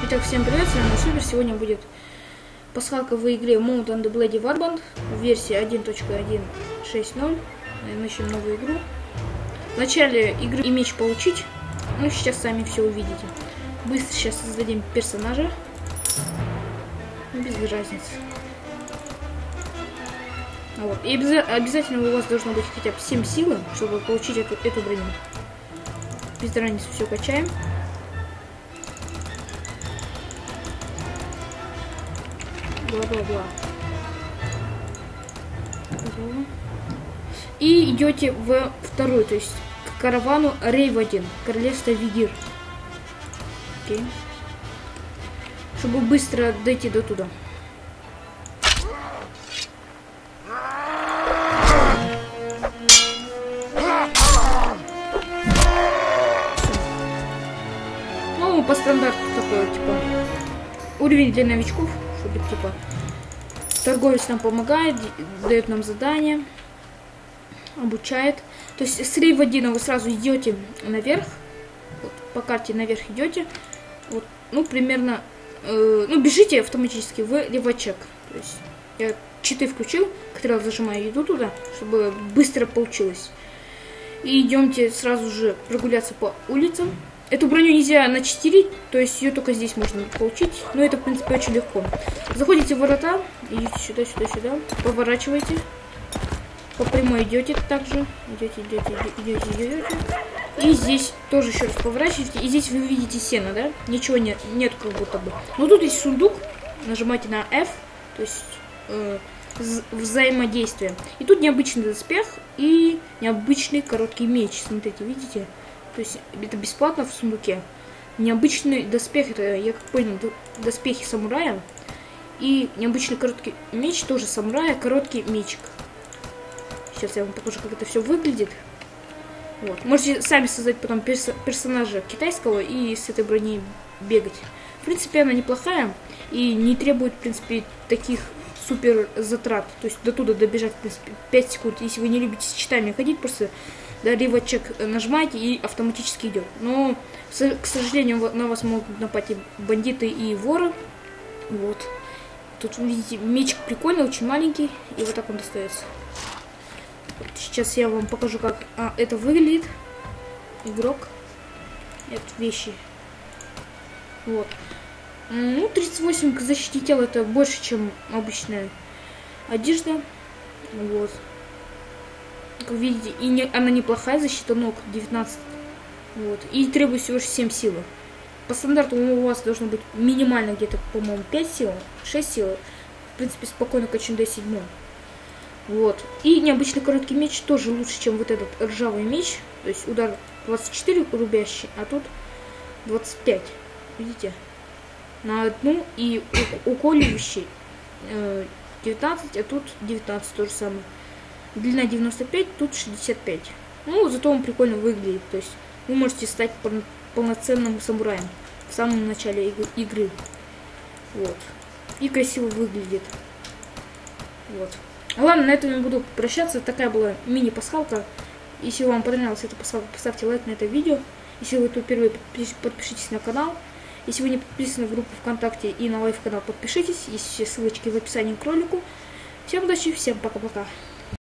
Итак, всем привет, с вами Супер. Сегодня будет пасхалка в игре Mount and Bloody Warband в версии 1.1.6.0. Начнем новую игру. В начале игры и меч получить. Ну, сейчас сами все увидите. Быстро сейчас создадим персонажа. Без разницы. Вот. И обязательно у вас должно быть хотя бы 7 силы, чтобы получить эту броню. Без разницы все качаем. Бла-бла-бла. И идете в второй, то есть к каравану Рейвадин, королевство Вигир. Окей. Чтобы быстро дойти до туда. Ну, по стандарту такой, типа, уровень для новичков, чтобы, типа, торговец нам помогает, дает нам задания, обучает. То есть с Рейвадина вы сразу идете наверх, вот, по карте наверх идете, вот, ну, примерно, ну, бежите автоматически в левачек. То есть я читы включил, который зажимаю, иду туда, чтобы быстро получилось. И идемте сразу же прогуляться по улицам. Эту броню нельзя начистерить, то есть ее только здесь можно получить. Но это, в принципе, очень легко. Заходите в ворота, идите сюда, сюда, сюда, поворачивайте. По прямой идете также. Идете. И здесь тоже еще раз поворачиваете. И здесь вы видите сено, да? Ничего нет как будто бы. Но тут есть сундук. Нажимайте на F, то есть взаимодействие. И тут необычный доспех и необычный короткий меч. Смотрите, видите? То есть это бесплатно в сундуке. Необычный доспех, это, я как понял, доспехи самурая. И необычный короткий меч, тоже самурая, короткий мечик. Сейчас я вам покажу, как это все выглядит. Вот. Можете сами создать потом персонажа китайского и с этой броней бегать. В принципе, она неплохая и не требует, в принципе, таких супер затрат. То есть до туда добежать, в принципе, 5 секунд. Если вы не любите с читами ходить, просто ревочек нажимаете и автоматически идет. Но, к сожалению, на вас могут напасть бандиты и воры. Вот. Тут, видите, мечик прикольный, очень маленький. И вот так он достается. Вот сейчас я вам покажу, как это выглядит. Игрок. Это вещи. Вот. Ну, 38 к защите тела это больше, чем обычная одежда. Вот. Как видите, она неплохая, защита ног 19. Вот. И требует всего 7 силы. По стандарту у вас должно быть минимально где-то, по-моему, 5 сил, 6 сил. В принципе, спокойно качаем до 7. Вот. И необычный короткий меч тоже лучше, чем вот этот ржавый меч. То есть удар 24 рубящий, а тут 25. Видите? На одну и уколивающий 19, а тут 19 то же самое. Длина 95, тут 65. Ну, зато он прикольно выглядит. То есть вы можете стать полноценным самураем в самом начале игры. Вот. И красиво выглядит. Вот. Ладно, на этом я буду прощаться. Такая была мини-пасхалка. Если вам понравилась эта пасхалка, поставьте лайк на это видео. Если вы тут впервые, подпишитесь на канал. Если вы не подписаны в группу ВКонтакте и на лайв-канал, подпишитесь. Есть все ссылочки в описании к ролику. Всем удачи, всем пока-пока.